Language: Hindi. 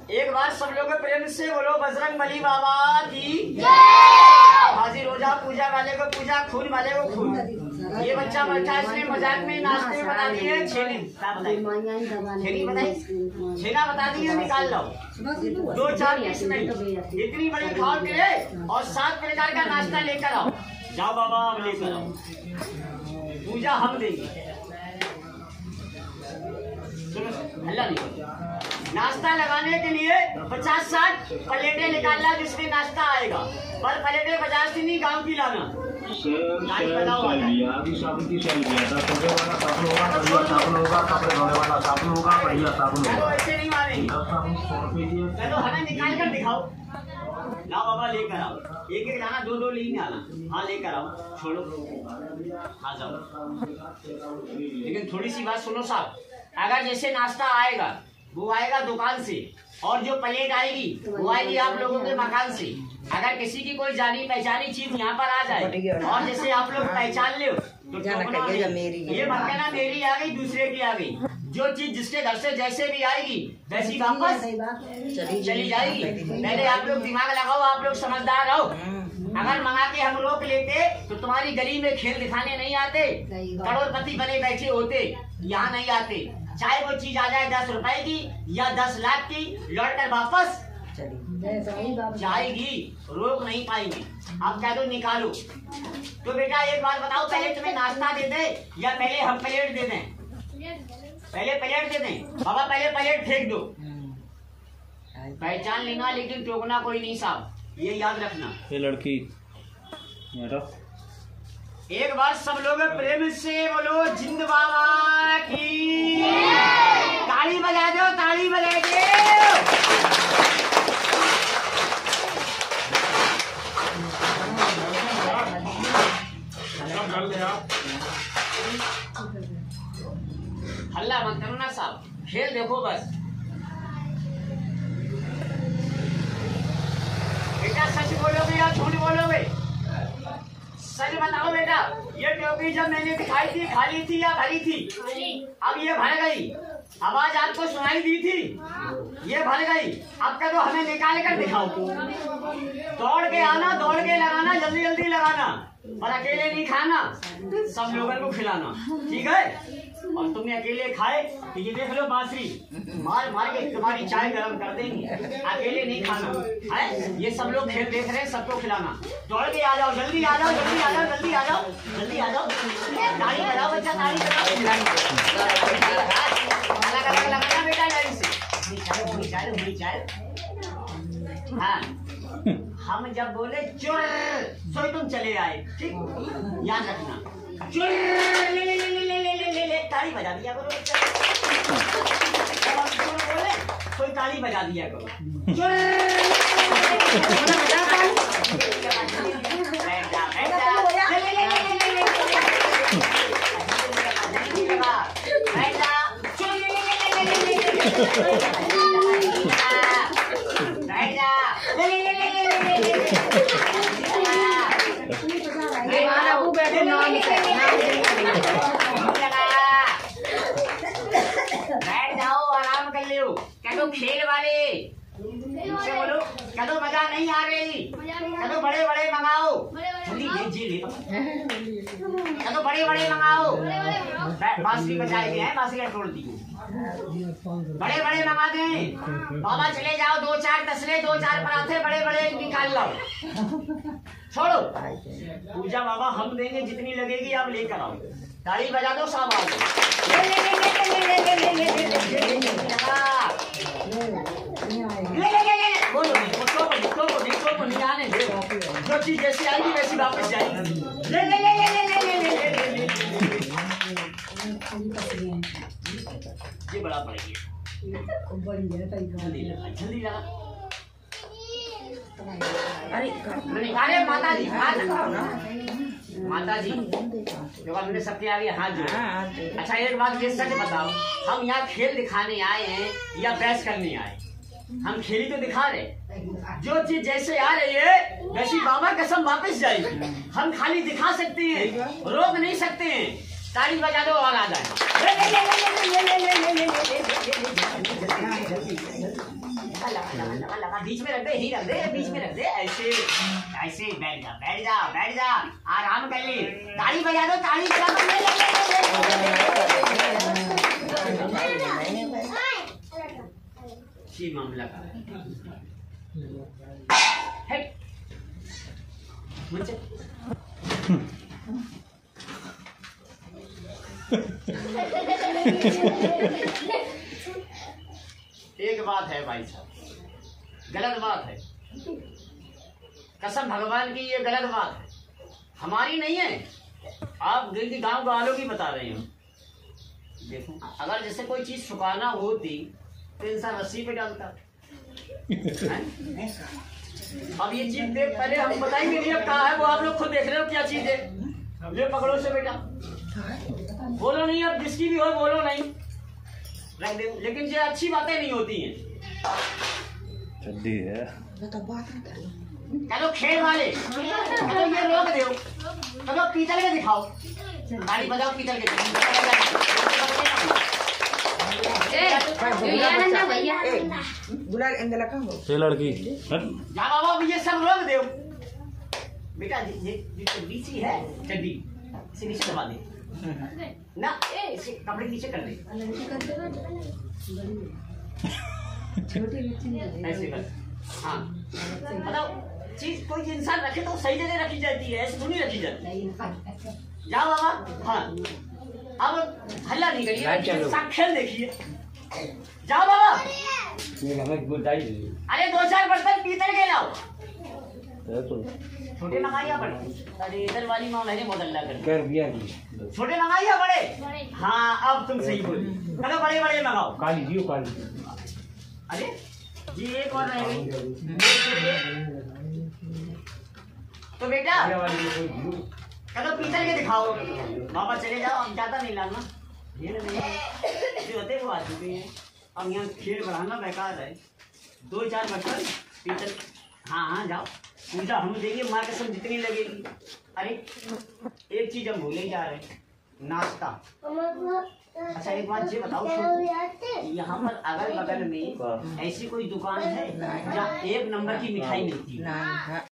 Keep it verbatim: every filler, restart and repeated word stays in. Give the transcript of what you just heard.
एक बार सब लोग प्रेम से बोलो बजरंग बली बाबा की हाजिर रोजा पूजा वाले को पूजा, खून वाले को खून। ये बच्चा बैठा इसने मजाक में नाचते में बता दी है छेनी छेनी बताई छेना बता दी है, निकाल लो दो चार पीस नहीं, इतनी बड़ी खाओ के लिए और सात प्रकार का नाश्ता लेकर आओ। जाओ बाबा अब लेकर आओ, पूजा हम देंगे। हल्ला नहीं, नाश्ता लगाने के लिए पचास साठ प्लेटें निकालना जिसमें नाश्ता आएगा, पर प्लेटें पचास नहीं गाँव की लाना। ऐसे नहीं मारेंगे, चलो हमें निकाल कर दिखाओ। लाओ बाबा लेकर आओ, एक एक लाना, दो दो लेने आना। हाँ लेकर आओ, छोड़ो हाँ जाओ। लेकिन थोड़ी सी बात सुनो साहब, अगर जैसे नाश्ता आएगा वो आएगा दुकान से, और जो प्लेट आएगी वो आएगी आप लोगों के मकान से। अगर किसी की कोई जानी पहचानी चीज यहाँ पर आ जाए और जैसे आप लोग पहचान ले तो ये मत कहना मेरी आ गई दूसरे की आ गई। जो चीज जिसके घर से जैसे भी आएगी वैसी वापस चली जाएगी। पहले आप लोग दिमाग लगाओ, आप लोग समझदार हो। अगर मंगा के हम रोक लेते तो तुम्हारी गली में खेल दिखाने नहीं आते, करोड़पति बने बैठे होते, यहाँ नहीं आते। चाहे वो चीज आ जाए दस रुपए की या दस लाख की, लौट कर वापस जाएगी, रोक नहीं पाएंगे। आप कह दो निकालो। तो बेटा एक बात बताओ, पहले तुम्हें नाश्ता दे दे या पहले हम प्लेट दे दें? पहले प्लेट दे दें बाबा, पहले प्लेट फेंक दो। पहचान लेना लेकिन टोकना कोई नहीं साहब, ये याद रखना। ये लड़की एक बार सब लोग प्रेम से बोलो जिंद बाबा की, ताली बजा दो, ताली बजा दो। हल्ला मत करो ना साहब, खेल देखो बस। बेटा सच बोलोगे या झूठ बोलोगे? सच बताओ बेटा, ये टोपी जब मैंने दिखाई थी खाली थी या भरी थी? अब ये भर गई। आवाज आपको सुनाई दी थी, ये भर गई। अब कह दो हमें निकाल कर दिखाओ। दौड़ के आना, दौड़ के लगाना, जल्दी जल्दी लगाना, और अकेले नहीं खाना, सब लोगों को खिलाना, ठीक है? और तुमने अकेले खाए तो ये देख लो बांसुरी मार मार के तुम्हारी चाय गर्म कर देंगे। अकेले नहीं खाना है, ये सब लोग खेल देख रहे हैं, सबको खिलाना। दौड़ के आ जाओ, जल्दी आ जाओ, जल्दी आ जाओ, जल्दी आ जाओ, जल्दी आ जाओ। ताली बजाओ बच्चा, ताली बजाओ। अलग अलग लगाना बेटा लाइन से। चाय चाय बुरी चाय। हाँ हम जब बोले चुर सोई तुम चले आए, ठीक याद रखना। चुर ले ले ले ले ले ले ले ले ताली बजा दिया करो। बोले कोई ताली बजा दिया करो। चुर बैठ जाओ, आराम कर लो। क्या तो खेल वाले बोलो, क्या तो मजा नहीं आ रही? क्या तो बड़े बड़े मंगाओ, जल्दी ले जी ले। क्या तो बड़े बड़े मंगाओ, बांसुरी बजाए हैं, बांसुरी तोड़ दी। बड़े बड़े मंगा दें बाबा, चले जाओ, दो चार तसले, दो चार पराठे बड़े बड़े निकाल लो। छोड़ो पूजा बाबा हम देंगे, जितनी लगेगी आप लेकर आओ। ताली बजा दो साहब। बोलो नहीं आने दो, जो चीज जैसी आएगी वैसी वापस जाएगी। ले ले ले ले ले ले ले ले ये बड़ा पड़ेगी, जल्दी लगा। अरे अरे माता जी, माता जी जो हमने सबके आगे हाथ जोड़े। अच्छा एक बात ये सच बताओ, हम यहाँ खेल दिखाने आए हैं या बहस करने आए? हम खेली तो दिखा रहे, जो चीज जैसे आ रही है वैसी बाबा कसम वापस जाएगी। हम खाली दिखा सकते हैं, रोक नहीं सकते हैं। ताली बजा दो और आ जाए। लगा लगा लगा लगा बीच में रख दे, यही रख दे, बीच में रख दे, ऐसे ऐसे बैठ जा बैठ जा बैठ जा, आराम कर ले, ताली बजा दो, ताली बजा दो, ले ले ले ये मामला का है मुझे एक बात है भाई साहब, गलत बात है, कसम भगवान की ये गलत बात है, हमारी नहीं है, आप दिल्ली गांव वालों की बता रहे हो। देखो अगर जैसे कोई चीज छुपाना होती तो इंसान रस्सी पे डालता। अब ये चीज देख, पहले हम बताएंगे नहीं अब कहा है, वो आप लोग खुद देख रहे हो क्या चीज है। ये पकड़ो से बेटा, बोलो नहीं, अब जिसकी भी हो बोलो नहीं, रख दे, लेकिन ये अच्छी बातें नहीं होती हैं। चड्डी है चलो खेल वाले, चलो ये रोक दो, चलो पीतल के दिखाओ, गाड़ी बजाओ पीतल के। ये लड़की जा बाबा, ये सब रोक दो बेटा, ये चड्डी सी है, चड्डी इसे नीचे दबा दे ना, इसे कपड़े नीचे कर दे, ऐसे कर। हाँ बताओ, चीज कोई इंसान रखे तो सही जगह रखी जाती है, ऐसे थोड़ी रखी जाती। जाओ बाबा। हाँ अब हल्ला नहीं करिए, साक्षर देखिए, जाओ बाबा। अरे दो चार बर्तन पीतल के लाओ, छोटे मंगाइया बड़े, अरे इधर वाली माँ मैंने बहुत अल्लाह कर दिया, छोटे मंगाइया बड़े। हाँ अब तुम सही बोली, चलो बड़े बड़े मंगाओ। काली जी काली, अरे जी एक और रह गई तो बेटा चलो पीतल के दिखाओ, बाबा चले जाओ, अब ज्यादा नहीं लाना, ये नहीं जो होते वो आ चुके हैं, अब यहाँ खेल बढ़ाना बेकार है। दो चार बर्तन पीतल, हाँ हाँ जाओ, पूजा हम देंगे, माँ कसम जितनी लगेगी। अरे एक चीज हम भूले जा रहे हैं, नाश्ता। अच्छा एक बात ये बताओ, यहाँ पर अगल बगल में ऐसी कोई दुकान है जहाँ एक नंबर की मिठाई मिलती है?